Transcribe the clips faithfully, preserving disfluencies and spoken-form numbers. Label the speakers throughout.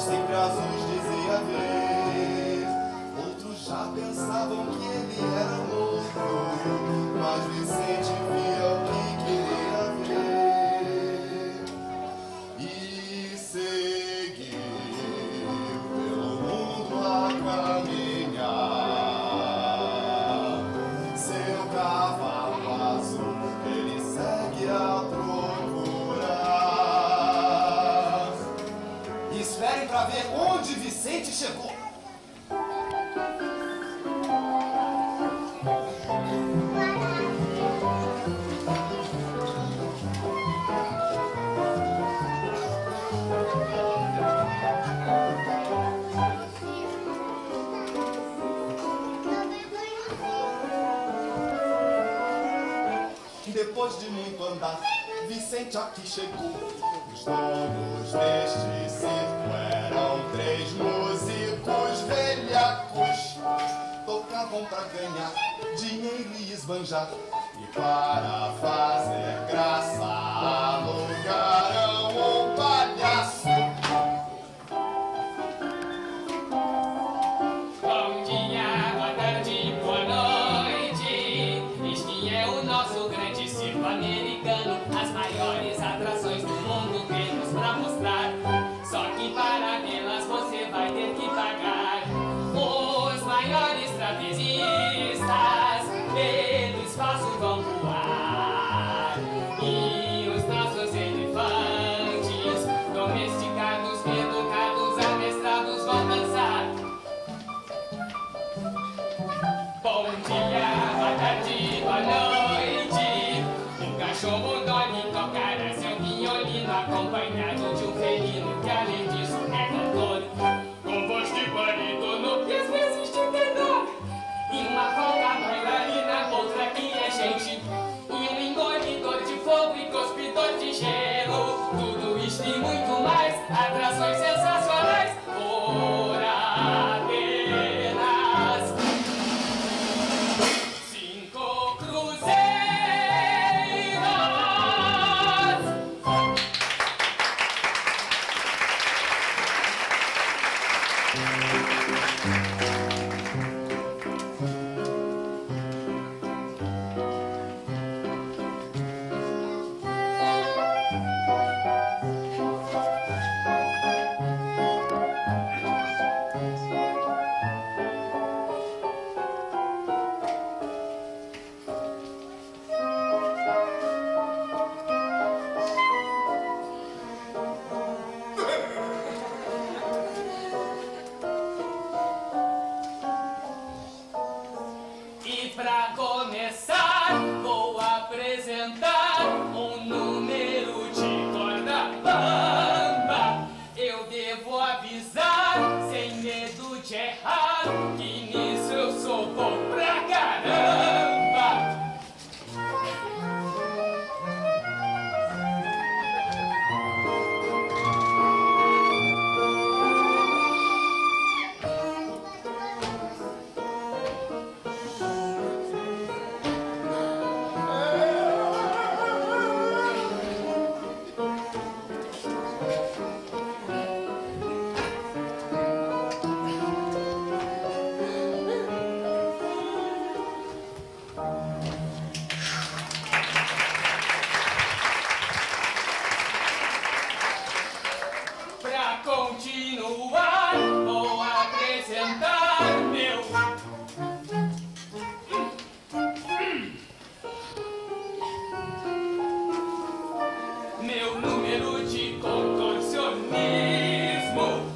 Speaker 1: sempre azuis dizia ver. Outros já pensavam que ele era louco, mas Vicente via o que queria ver e seguiu pelo mundo a caminhar. Seu cavalo azul ele segue a procurar. E esperem para ver onde Vicente chegou. Depois de muito andar, Vicente aqui chegou. Os donos deste circo eram três músicos velhacos. Tocavam pra ganhar dinheiro e esbanjar, e para fazer graça alugaram um palhaço.
Speaker 2: Bom dia, boa tarde, boa noite. Este é o nosso grande circo americano. As maiores atrações do mundo temos pra mostrar. Só que para vê-las você vai ter que pagar. Os maiores trapezistas pelo espaço vão voar. E os nossos elefantes, domesticados, educados, amestrados, vão dançar. Bom dia, boa tarde, boa noite. Um cachorro Dolly tocará seu violino, acompanhado de um felino que além disso é cantor. Com voz de barítono e às vezes de tenor. E uma folga bailarina, outra que é gente. E um engolidor de fogo e cuspidor de gelo. Tudo isto e muito mais, atrações sensacionais. Por apenas cinco cruzeiros. E pra começar, vou apresentar um número de corda bamba. Eu devo avisar, sem medo de errar, que nisso eu sou bom pra caramba. Pra continuar, vou apresentar meu meu número de contorcionismo.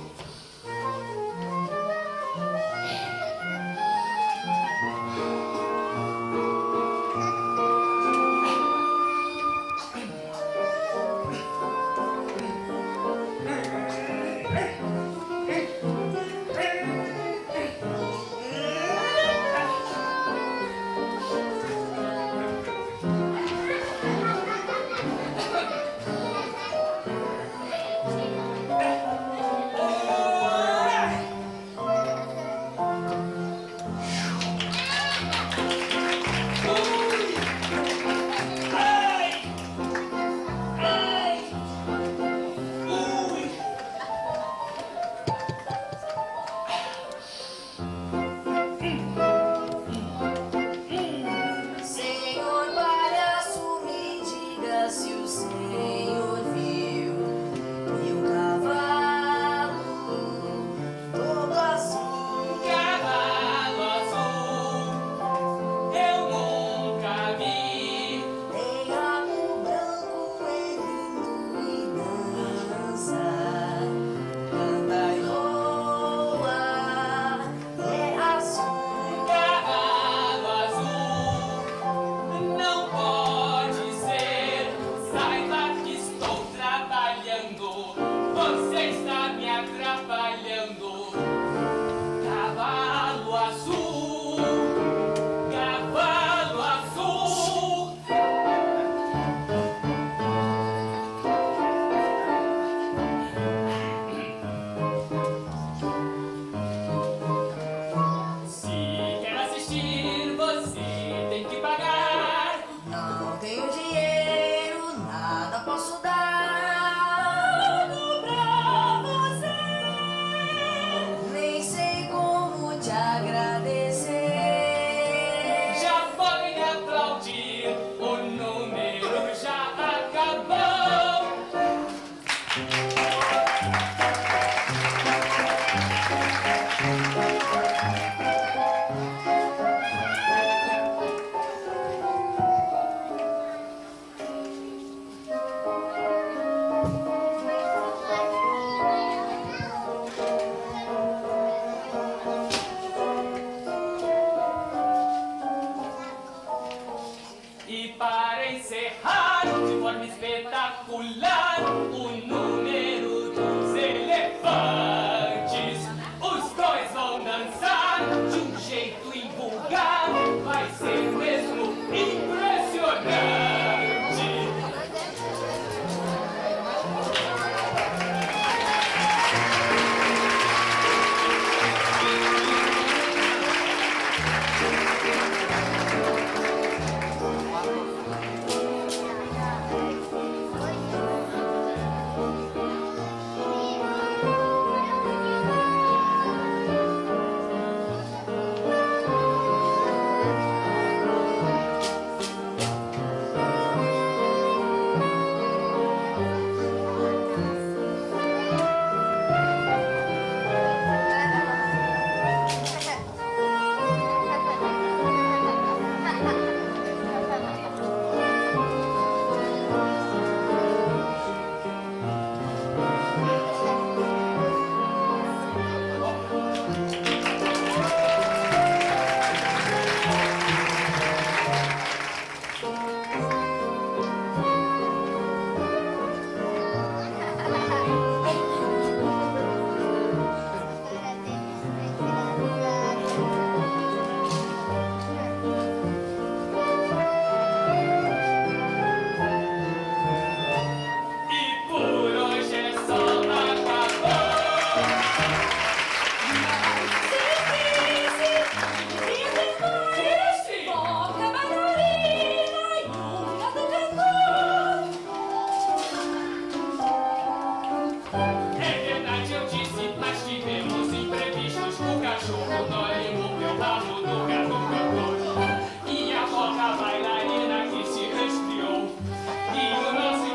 Speaker 2: atrapalhando. Cavalo azul, cavalo azul. Se quer assistir, você tem que pagar.
Speaker 3: Não tenho dinheiro, nada posso dar.
Speaker 2: Tudo pra você.
Speaker 3: Nem sei como te agradecer.
Speaker 2: Já podem aplaudir, o número já acabou. E para encerrar, de forma espetacular, o número dos elefantes. Os dois vão dançar de um jeito invulgar, vai ser mesmo impressionante.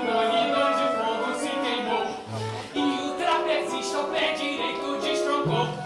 Speaker 2: Go.